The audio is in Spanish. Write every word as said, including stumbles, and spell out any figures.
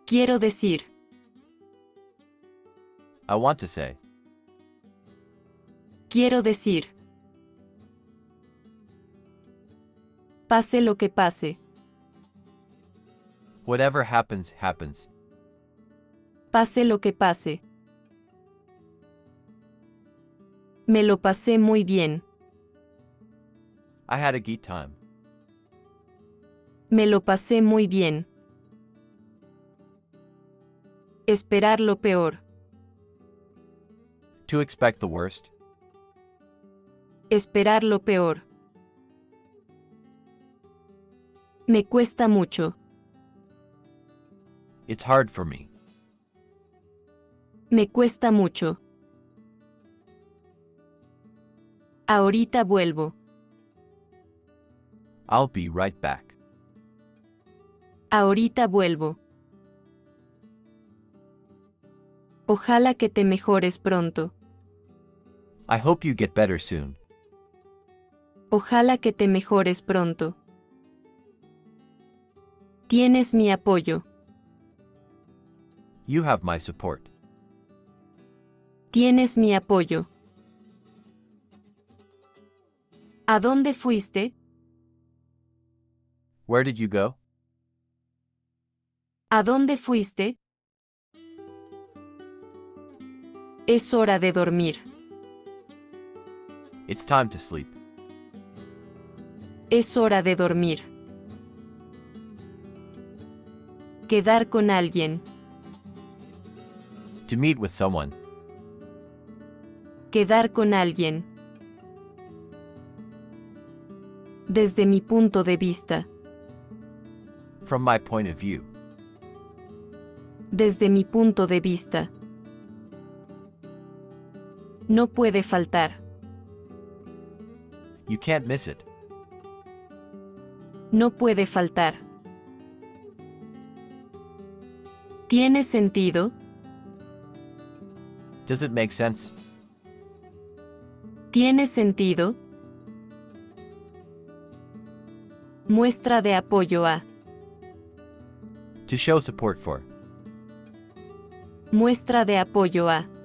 Quiero decir. I want to say. Quiero decir. Pase lo que pase. Whatever happens, happens. Pase lo que pase. Me lo pasé muy bien. I had a good time. Me lo pasé muy bien. Esperar lo peor. To expect the worst. Esperar lo peor. Me cuesta mucho. It's hard for me. Me cuesta mucho. Ahorita vuelvo. I'll be right back. Ahorita vuelvo. Ojalá que te mejores pronto. I hope you get better soon. Ojalá que te mejores pronto. Tienes mi apoyo. You have my support. Tienes mi apoyo. ¿A dónde fuiste? Where did you go? ¿A dónde fuiste? Es hora de dormir. It's time to sleep. Es hora de dormir. Quedar con alguien. To meet with someone. Quedar con alguien. Desde mi punto de vista. From my point of view. Desde mi punto de vista. No puede faltar. You can't miss it. No puede faltar. ¿Tiene sentido? Does it make sense? ¿Tiene sentido? Muestra de apoyo a. To show support for. Muestra de apoyo a.